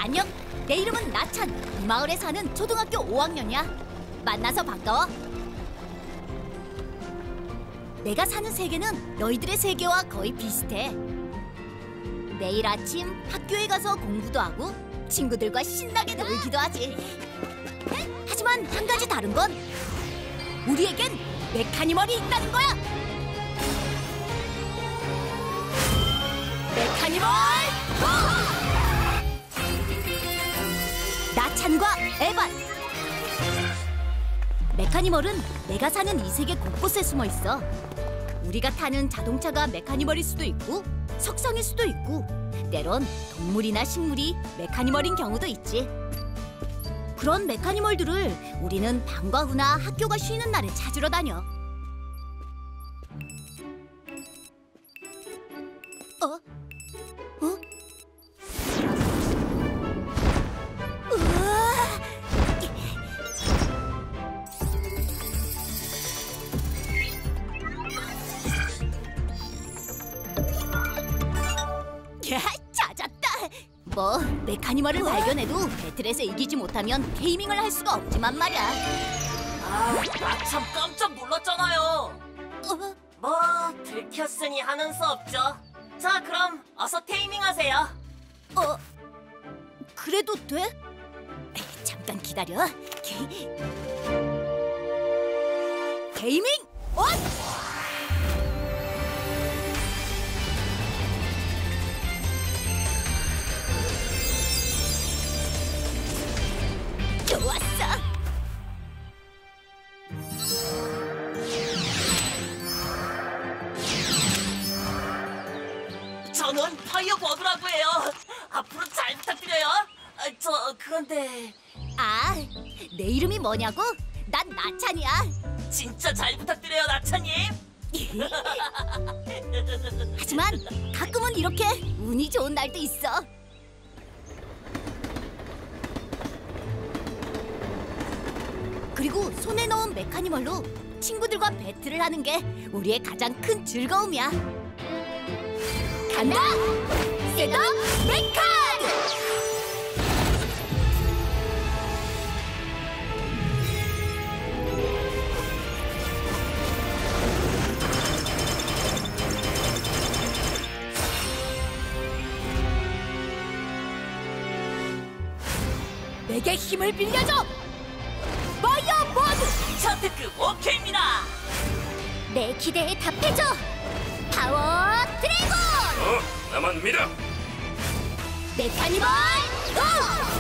안녕, 내 이름은 나찬. 이 마을에 사는 초등학교 5학년이야. 만나서 반가워. 내가 사는 세계는 너희들의 세계와 거의 비슷해. 매일 아침 학교에 가서 공부도 하고 친구들과 신나게 놀기도 하지. 하지만 한 가지 다른 건 우리에겐 메카니멀이 있다는 거야. 메카니멀 고! 나찬과 에반. 메카니멀은 내가 사는 이 세계 곳곳에 숨어 있어. 우리가 타는 자동차가 메카니멀일 수도 있고 석상일 수도 있고 때론 동물이나 식물이 메카니멀인 경우도 있지. 그런 메카니멀들을 우리는 방과 후나 학교가 쉬는 날에 찾으러 다녀. 찾았다. 뭐 메카니멀을 발견해도 배틀에서 이기지 못하면 게이밍을 할 수가 없지만 말이야. 나 참 깜짝 놀랐잖아요. 뭐 들켰으니 하는 수 없죠. 자, 그럼 어서 테이밍하세요. 그래도 돼? 잠깐 기다려. 게이밍 온! 좋았어. 저는 파이어버드라고 해요. 앞으로 잘 부탁드려요. 그런데 내 이름이 뭐냐고? 난 나찬이야. 진짜 잘 부탁드려요, 나찬님. 하지만 가끔은 이렇게 운이 좋은 날도 있어. 그리고 손에 넣은 메카니멀로 친구들과 배틀을 하는 게 우리의 가장 큰 즐거움이야. 간다! 셋업 메카드! 내게 힘을 빌려줘! 파이어버드! 차트급 오케이입니다. 내 기대에 답해줘! 파워 드래곤! 나만 믿어! 메카니멀 고!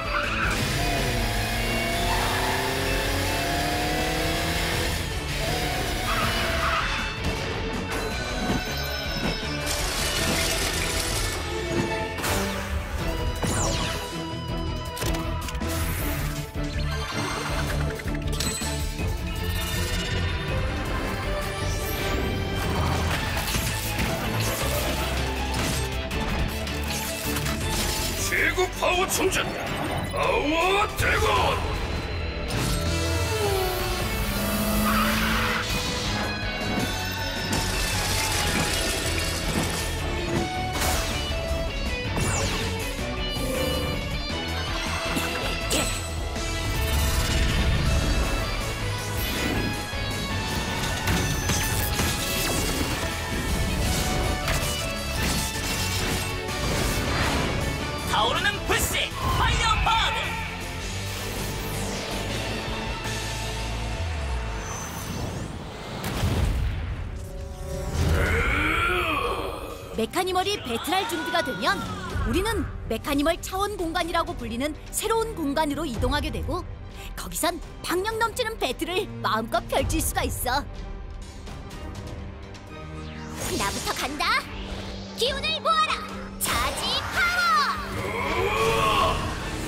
최고 파워 충전! 파워 드래곤! 타오르는 불씨 파이어버드! 메카니멀이 배틀할 준비가 되면 우리는 메카니멀 차원 공간이라고 불리는 새로운 공간으로 이동하게 되고 거기선 박력 넘치는 배틀을 마음껏 펼칠 수가 있어. 나부터 간다. 기운을 모아라. 차지 파워.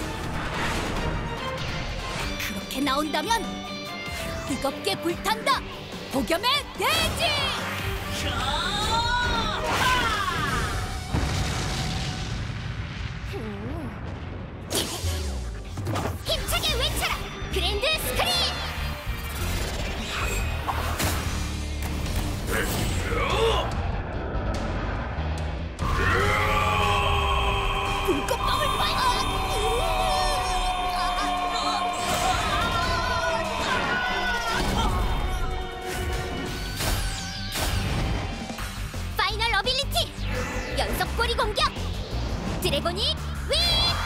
그렇게 나온다면 뜨겁게 불탄다. 폭염의 대지. 힘차게 외쳐라. 그랜드 스크린. 불꽃방울 파이어. 드래곤이 윙!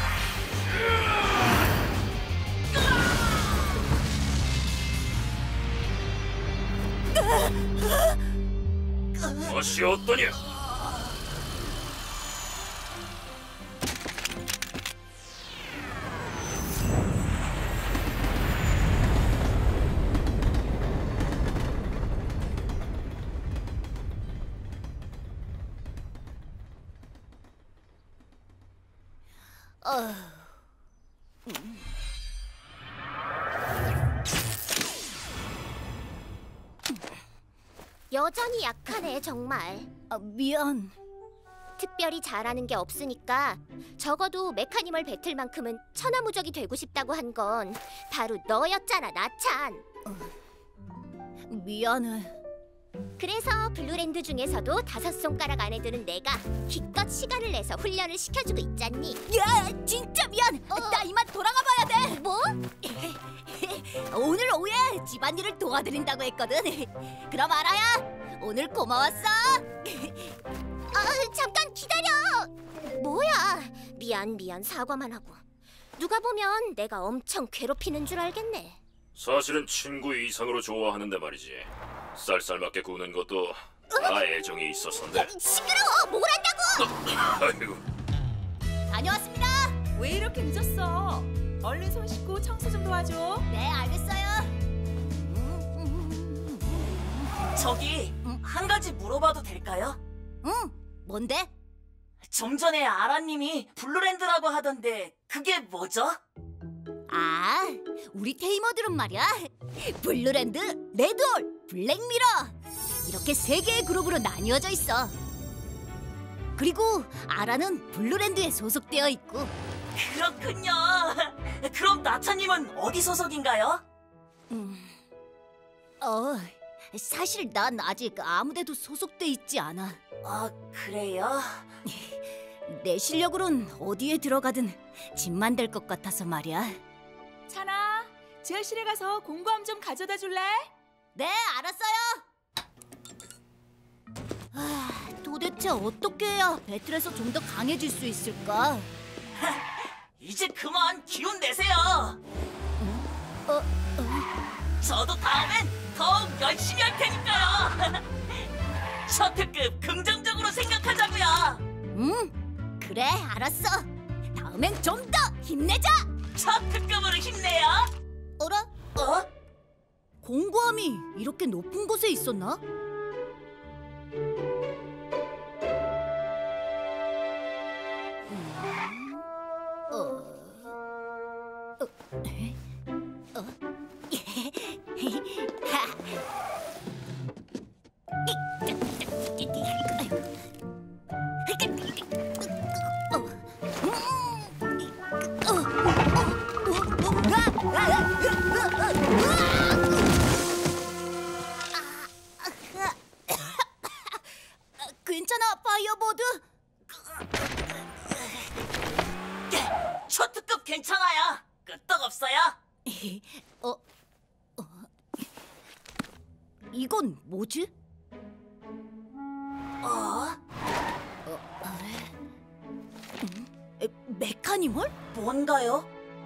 맛이 어떠냐? 여전히 약하네, 정말. 미안. 특별히 잘하는 게 없으니까 적어도 메카니멀 배틀만큼은 천하무적이 되고 싶다고 한 건 바로 너였잖아, 나찬. 미안해. 그래서 블루랜드 중에서도 5손가락 안에 드는 내가 기껏 시간을 내서 훈련을 시켜주고 있잖니. 야, 진짜 미안. 나 이만 돌아가 봐야 돼. 뭐? 오늘 오후에 집안일을 도와드린다고 했거든. 그럼 알아야. 오늘 고마웠어. 잠깐 기다려. 뭐야? 미안 사과만 하고. 누가 보면 내가 엄청 괴롭히는 줄 알겠네. 사실은 친구 이상으로 좋아하는데 말이지. 쌀쌀맞게 구는 것도 다 애정이 있었는데. 시끄러워! 뭘 한다고! 아이고. 다녀왔습니다. 왜 이렇게 늦었어? 얼른 손 씻고 청소 좀 도와줘. 네, 알겠어요. 저기 한 가지 물어봐도 될까요? 응, 뭔데? 좀 전에 아라님이 블루랜드라고 하던데 그게 뭐죠? 아, 우리 테이머들은 말이야. 블루랜드, 레드홀, 블랙미러 이렇게 3개의 그룹으로 나뉘어져 있어. 그리고 아라는 블루랜드에 소속되어 있고. 그렇군요. 그럼 나차님은 어디 소속인가요? 사실 난 아직 아무데도 소속돼 있지 않아. 아, 그래요? 내 실력으론 어디에 들어가든 짐만 될 것 같아서 말이야. 찬아, 지하실에 가서 공구함 좀 가져다 줄래? 네, 알았어요. 도대체 어떻게 해야 배틀에서 좀 더 강해질 수 있을까? 이제 그만 기운 내세요. 저도 다음엔 더욱 열심히 할 테니까요. 셔틀급 긍정적으로 생각하자고요. 그래, 알았어. 다음엔 좀 더 힘내자. 셔틀급으로 힘내요. 어라? 어? 공구함이 이렇게 높은 곳에 있었나? 괜찮아, 파이어보드? 셔틀급 괜찮아요. 끄떡없어요. 이건 뭐지? 메카니멀? 뭔가요?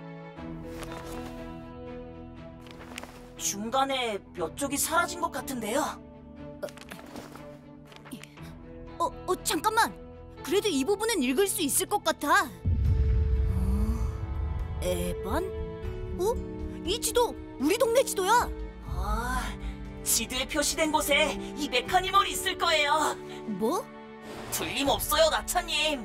중간에 몇 쪽이 사라진 것 같은데요. 잠깐만. 그래도 이 부분은 읽을 수 있을 것 같아. 에반? 이 지도 우리 동네 지도야. 아, 지도에 표시된 곳에 이 메카니멀이 있을 거예요. 뭐? 틀림없어요, 나차님.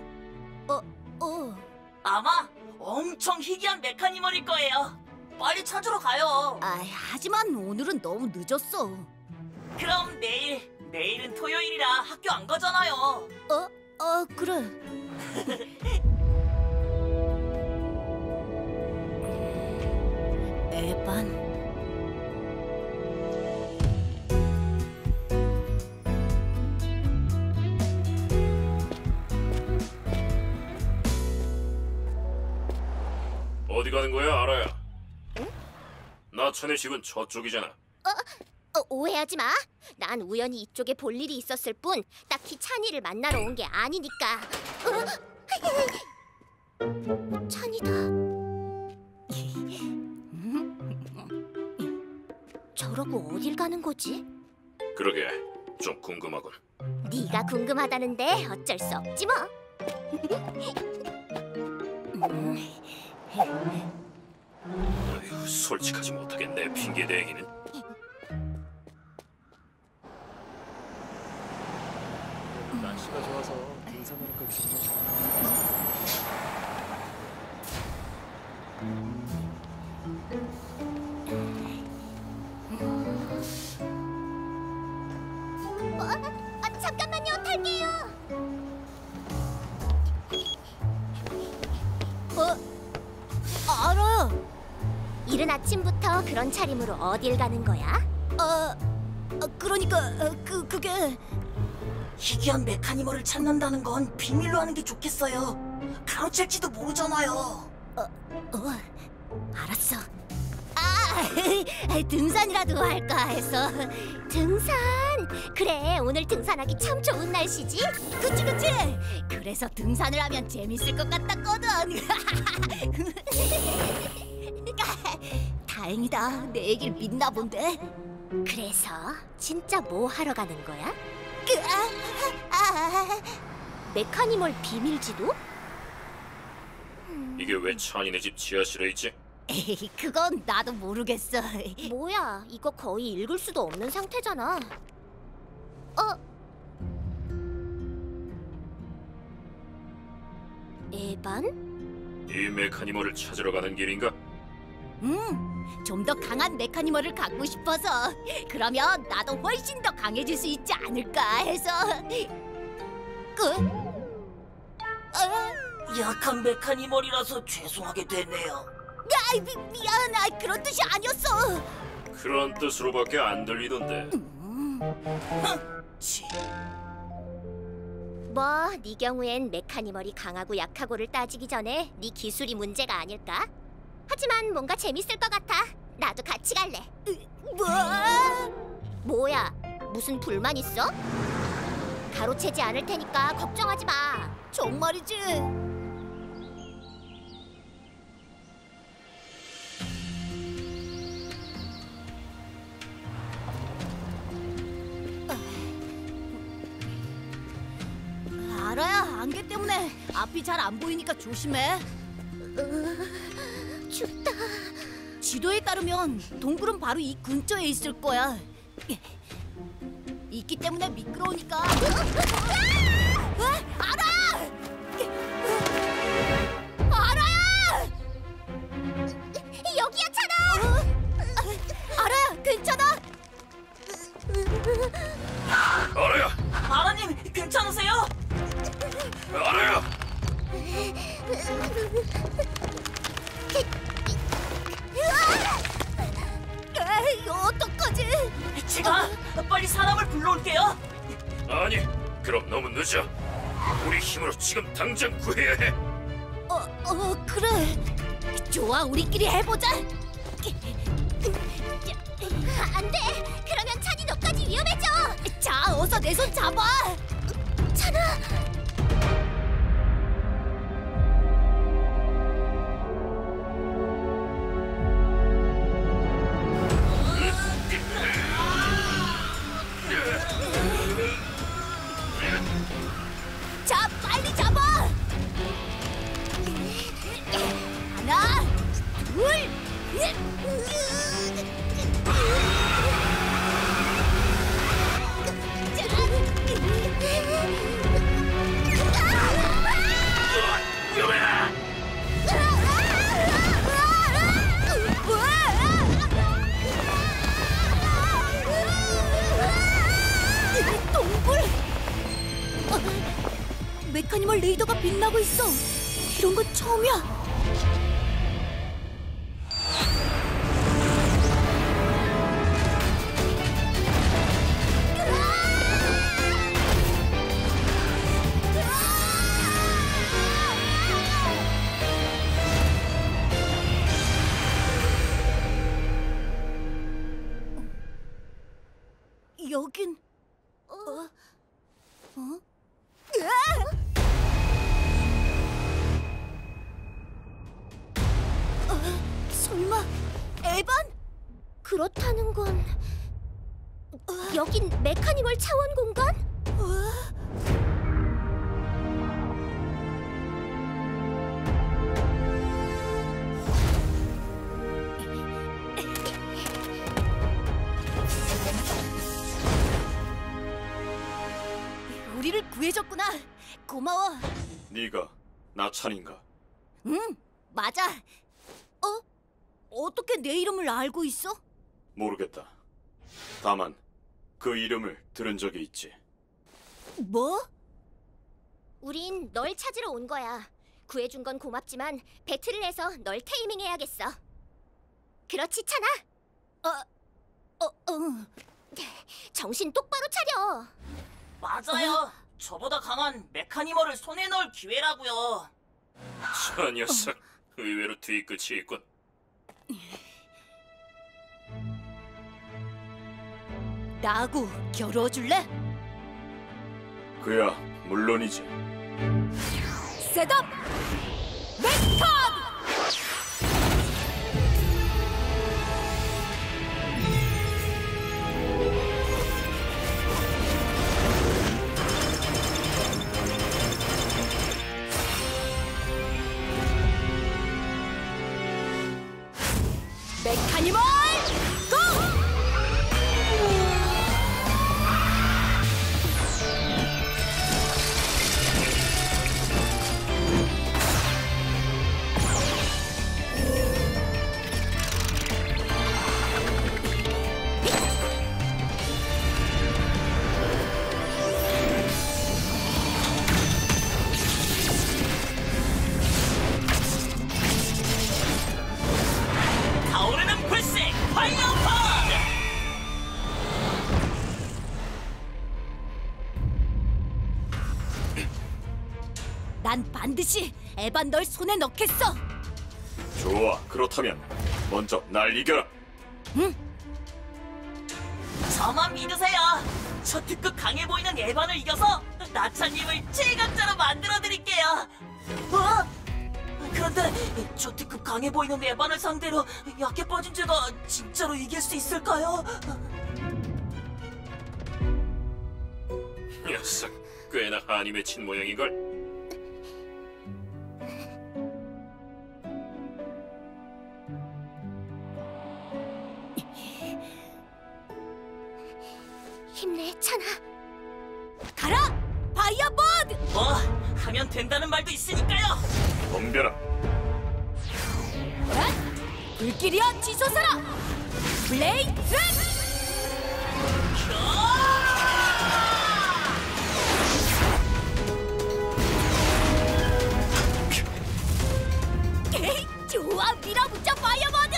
아마 엄청 희귀한 메카니멀일 거예요. 빨리 찾으러 가요. 하지만 오늘은 너무 늦었어. 그럼 내일은 토요일이라 학교 안 가잖아요. 그래. 에반. 어디 가는 거야, 알아야? 나천의 집은 저쪽이잖아. 오해하지 마. 난 우연히 이쪽에 볼 일이 있었을 뿐 딱히 찬이를 만나러 온 게 아니니까. 찬이다. 저러고 어딜 가는 거지? 그러게 좀 궁금하군. 네가 궁금하다는데 어쩔 수 없지 뭐. 아휴, 솔직하지 못하게 내 핑계 대기는. 날씨가 좋아서 등산하러 가기 좋네. 잠깐만요, 탈게요. 알아. 이른 아침부터 그런 차림으로 어딜 가는 거야? 그러니까 그게 희귀한 메카니멀을 찾는다는 건 비밀로 하는 게 좋겠어요. 가로챌지도 모르잖아요. 알았어. 등산이라도 할까 해서. 등산. 그래, 오늘 등산하기 참 좋은 날씨지? 그치. 그래서 등산을 하면 재밌을 것 같았거든. 다행이다. 내 얘길 믿나 본데. 그래서 진짜 뭐 하러 가는 거야? 메카니멀 비밀지도? 이게 왜 찬이네 집 지하실에 있지? 에이, 그건 나도 모르겠어. 뭐야, 이거 거의 읽을 수도 없는 상태잖아. 에반? 이 메카니멀을 찾으러 가는 길인가? 좀 더 강한 메카니멀을 갖고 싶어서. 그러면 나도 훨씬 더 강해질 수 있지 않을까 해서. 약한 메카니멀이라서 죄송하게 됐네요. 미안. 그런 뜻이 아니었어. 그런 뜻으로밖에 안 들리던데. 치. 뭐, 네 경우엔 메카니멀이 강하고 약하고를 따지기 전에 네 기술이 문제가 아닐까? 하지만 뭔가 재밌을 것 같아. 나도 같이 갈래. 뭐야, 무슨 불만 있어? 가로채지 않을 테니까 걱정하지 마. 정말이지. 알아야, 안개 때문에 앞이 잘 안 보이니까 조심해. 춥다. 지도에 따르면 동굴은 바로 이 근처에 있을 거야. 있기 때문에 미끄러우니까. 알아! 알아야! 여기야, 찬아. 알아야, 괜찮아? 알아야! 아라님, 괜찮으세요? 알아야! 에이, 어떡하지? 제가 빨리 사람을 불러올게요. 아니, 그럼 너무 늦어. 우리 힘으로 지금 당장 구해야 해. 그래. 좋아, 우리끼리 해보자. 안 돼. 그러면 찬이 너까지 위험해져. 자, 어서 내 손 잡아. 찬아. 자, 빨리 잡아. 하나, 둘, 동굴! 메카니멀 레이더가 빛나고 있어. 이런 건 처음이야. 여긴 설마 에반? 그렇다는 건 여긴 메카니멀 차원 공간? 우리를 구해줬구나. 고마워. 네가 나찬인가? 응, 맞아. 어떻게 내 이름을 알고 있어? 모르겠다. 다만 그 이름을 들은 적이 있지. 뭐? 우린 널 찾으러 온 거야. 구해준 건 고맙지만 배틀을 해서 널 테이밍해야겠어. 그렇지, 찬아? 정신 똑바로 차려. 맞아요. 저보다 강한 메카니멀을 손에 넣을 기회라고요. 저 녀석 의외로 뒤끝이 있군. 나하고 겨루어줄래? 그야 물론이지. 셋업! 메카드! 메카니멀 고! 타오르는 불색 파이어파! 난 반드시 에반 널 손에 넣겠어. 좋아, 그렇다면 먼저 날 이겨라. 저만 믿으세요. 저 특급 강해 보이는 에반을 이겨서 나찬님을 최강자로 만들어드릴게요. 그런데 저 특급 강해 보이는 에반을 상대로 약해 빠진 제가 진짜로 이길 수 있을까요? 녀석 꽤나 한이 맺힌 모양이걸. 힘내, 찬아. 가라! 파이어보드! 뭐 하면 된다는 말도 있으니까요. 덤벼라. 불길이여 치솟아라! 블레이드! 좋아, 밀어붙여 파이어보드!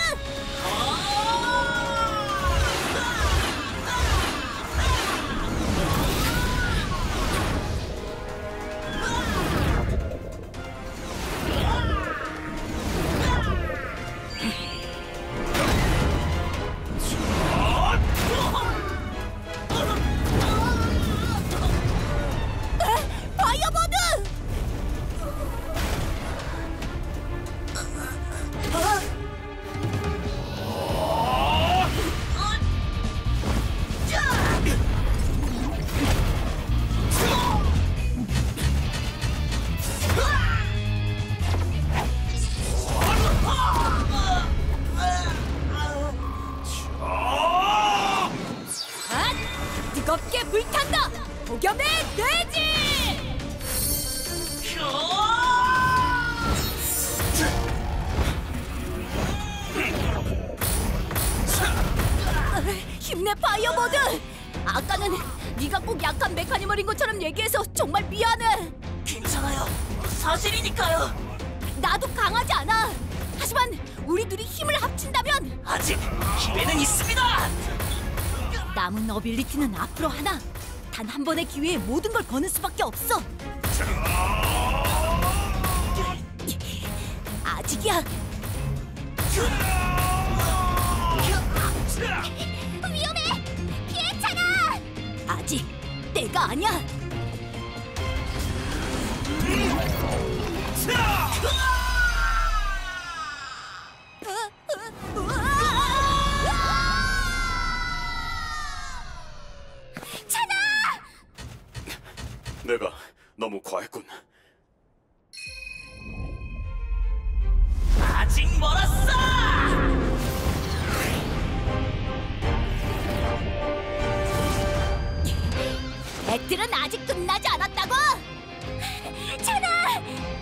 파이어보드! 뜨겁게 불탄다! 폭염의 돼지! 힘내 파이어보드! 아까는 네가 꼭 약한 메카니멀인 것처럼 얘기해서 정말 미안해. 괜찮아요. 사실이니까요. 나도 강하지 않아. 하지만 우리 둘이 힘을 합친다면 아직 기회는 있습니다. 남은 어빌리티는 앞으로 하나. 단 한 번의 기회에 모든 걸 거는 수밖에 없어. 아직이야. 위험해! 피해, 찬아! 아직 때가 아니야. 내가 너무 과했군. 아직 멀었어! 배틀은 아직 끝나지 않았다고! 찬아!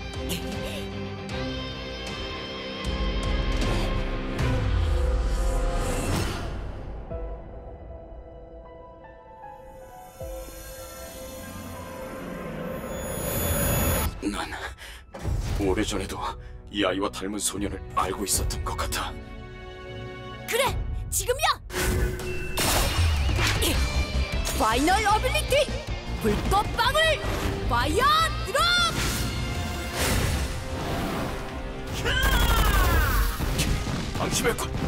난 오래전에도 이 아이와 닮은 소년을 알고 있었던 것 같아. 그래! 지금이야! 파이널 어빌리티! 불꽃방울! 파이어 드롭! 방심했군.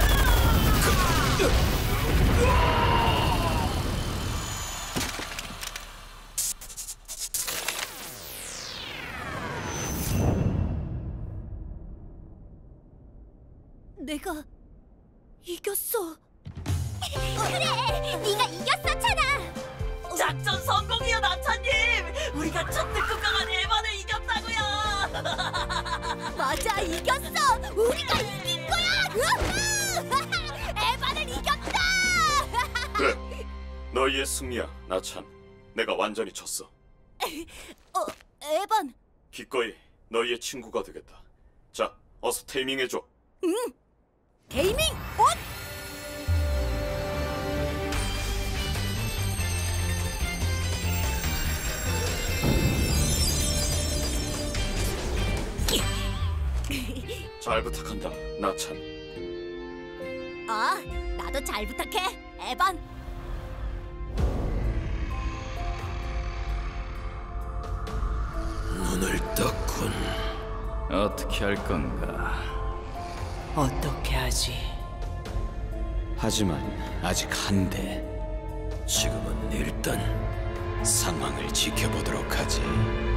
내가 이겼어. 그래! 네가 이겼어, 찬아! 작전 성공이야, 나차님! 우리가 첫 특급 강한 에반을 이겼다고요! 맞아, 이겼어! 우리가 이긴 거야! 우후! 에반을 이겼다! 그래, 너희의 승리야, 나찬. 내가 완전히 졌어. 에반, 기꺼이 너희의 친구가 되겠다. 자, 어서 테이밍해줘. 게이밍 온! 잘 부탁한다, 나찬. 나도 잘 부탁해, 에반. 눈을 떴군. 어떻게 할 건가? 어떻게 하지? 하지만 아직 한데. 지금은 일단 상황을 지켜보도록 하지.